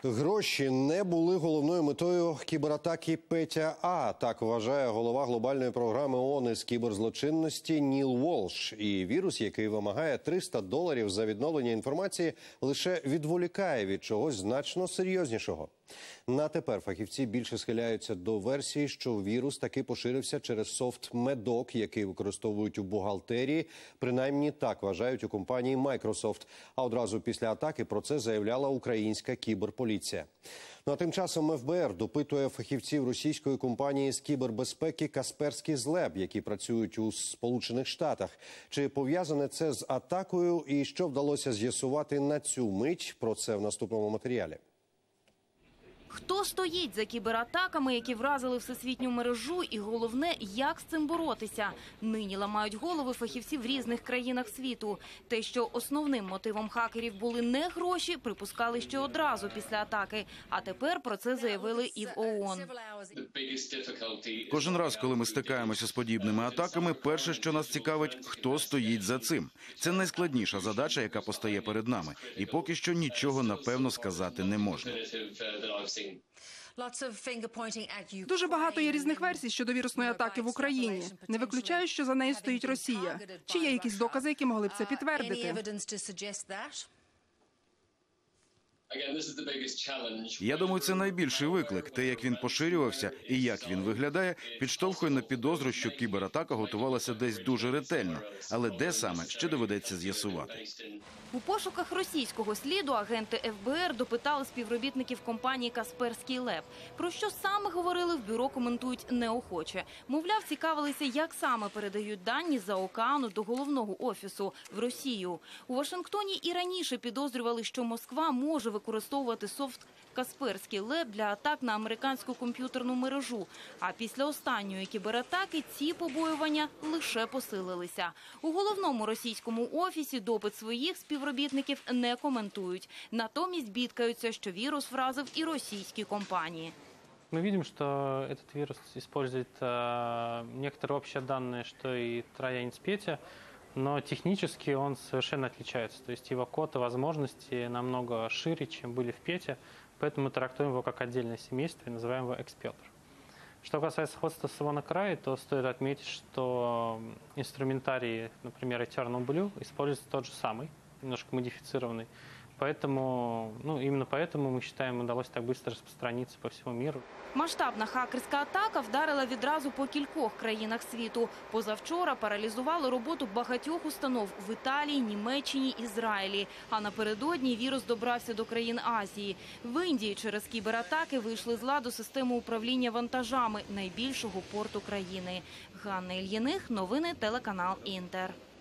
Гроші не були головною метою кібератаки Петя А. Так вважає голова глобальної програми ООН із кіберзлочинності Ніл Волш. І вірус, який вимагає $300 за відновлення інформації, лише відволікає від чогось значно серйознішого. На тепер фахівці більше схиляються до версії, що вірус таки поширився через софт Медок, який використовують у бухгалтерії. Принаймні так вважають у компанії Microsoft. А одразу після атаки про це заявляла українська кіберполіція. Ну а тим часом ФБР допитує фахівців російської компанії з кібербезпеки Касперський Леб, які працюють у Сполучених Штатах. Чи пов'язане це з атакою і що вдалося з'ясувати на цю мить? Про це в наступному матеріалі. Хто стоїть за кібератаками, які вразили всесвітню мережу, і головне, як з цим боротися? Нині ламають голови фахівці в різних країнах світу. Те, що основним мотивом хакерів були не гроші, припускали ще одразу після атаки. А тепер про це заявили і в ООН. Кожен раз, коли ми стикаємося з подібними атаками, перше, що нас цікавить, хто стоїть за цим. Це найскладніша задача, яка постає перед нами. І поки що нічого, напевно, сказати не можна. Дуже багато є різних версій щодо вірусної атаки в Україні. Не виключаю, що за нею стоїть Росія. Чи є якісь докази, які могли б це підтвердити? Я думаю, це найбільший виклик. Те, як він поширювався і як він виглядає, підштовхує на підозру, що кібератака готувалася десь дуже ретельно. Але де саме, ще доведеться з'ясувати. У пошуках російського сліду агенти ФБР допитали співробітників компанії «Касперський Леб». Про що саме говорили, в бюро коментують неохоче. Мовляв, цікавилися, як саме передають дані з-за океану до головного офісу в Росію. У Вашингтоні і раніше підозрювали, що Москва може використовувати софт «Касперський Леб» для атак на американську комп'ютерну мережу. А після останньої кібератаки ці побоювання лише посилилися. У головному російському офісі допит своїх співробітників не коментують. Натомість бідкаються, що вірус вразив і російські компанії. Мы видим, что этот вирус использует некоторые общие данные, что и троянец Петя, но технически он совершенно отличается. То есть его код и возможности намного шире, чем были в Пете, поэтому мы трактуем его как отдельное семейство и называем его экспетр. Что касается сходства с WannaCry, то стоит отметить, что инструментарий, например, Eternal Blue, используется тот же самый, немножко модифицированный. Поэтому, именно поэтому, мы считаем, удалось так быстро распространиться по всему миру. Масштабна хакерська атака вдарила відразу по кількох країнах світу. Позавчора паралізували роботу багатьох установ в Італії, Німеччині, Ізраїлі. А напередодні вірус добрався до країн Азії. В Індії через кібератаки вийшли з ладу систему управління вантажами найбільшого порту країни. Ганна Ільїних, новини телеканал Інтер.